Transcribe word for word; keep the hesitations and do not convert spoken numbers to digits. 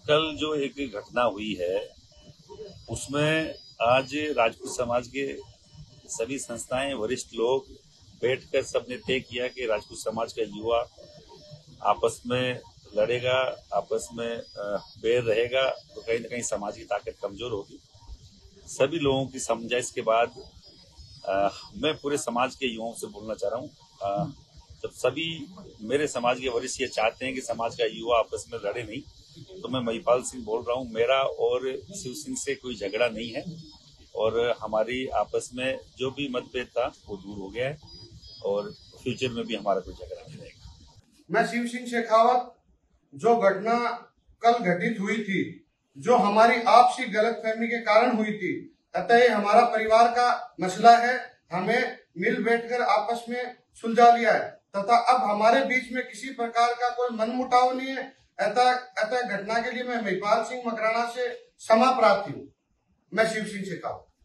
कल जो एक घटना हुई है उसमें आज राजपूत समाज के सभी संस्थाएं, वरिष्ठ लोग बैठकर सबने तय किया कि राजपूत समाज का युवा आपस में लड़ेगा, आपस में बैर रहेगा तो कहीं न कहीं समाज की ताकत कमजोर होगी। सभी लोगों की समझाइश के बाद आ, मैं पूरे समाज के युवाओं से बोलना चाह रहा हूँ। जब सभी मेरे समाज के वरिष्ठ ये चाहते हैं कि समाज का युवा आपस में लड़े नहीं, तो मैं महिपाल सिंह बोल रहा हूँ। मेरा और शिव सिंह से कोई झगड़ा नहीं है और हमारी आपस में जो भी मतभेद था वो दूर हो गया है और फ्यूचर में भी हमारा कोई झगड़ा नहीं रहेगा। मैं शिव सिंह शेखावत, जो घटना कल घटित हुई थी, जो हमारी आपसी गलतफहमी के कारण हुई थी, अतः हमारा परिवार का मसला है, हमें मिल बैठकर आपस में सुलझा लिया है तथा अब हमारे बीच में किसी प्रकार का कोई मनमुटाव नहीं है। अतः अतः घटना के लिए मैं महिपाल सिंह मकराना से क्षमा प्रार्थी हूँ। मैं शिव सिंह शेखावत।